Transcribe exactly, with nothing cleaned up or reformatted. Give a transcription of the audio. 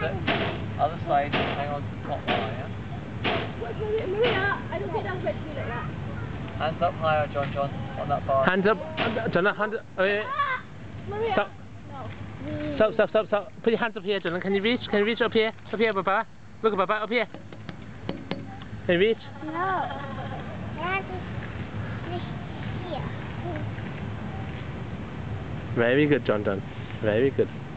it. Other side, hang on to the top wire. Maria, I don't think that's meant to be like that. Hands up higher, John John, on that bar. Hands up, John, hand up. Oh, yeah. Ah, Maria. Stop. No. Stop, stop, stop, stop. Put your hands up here, John. Can you reach? Can you reach up here? Up here, Papa. Look at Papa, up here. Can you reach? No. That is here. Very good, John John. Very good.